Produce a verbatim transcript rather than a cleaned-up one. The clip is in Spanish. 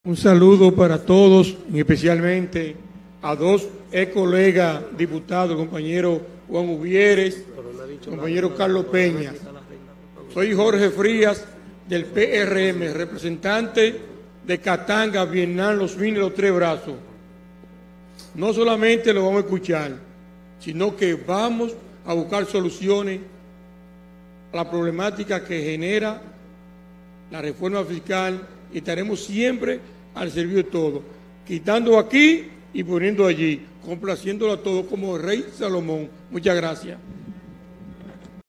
Un saludo para todos, y especialmente a dos ex colegas diputados, el compañero Juan Uvieres, el compañero Carlos Peña. Soy Jorge Frías del P R M, representante de Katanga, Vietnam, Los Minas y Los Tres Brazos. No solamente lo vamos a escuchar, sino que vamos a buscar soluciones a la problemática que genera la reforma fiscal y estaremos siempre al servicio de todos, quitando aquí y poniendo allí, complaciéndolo a todos como el rey Salomón. Muchas gracias.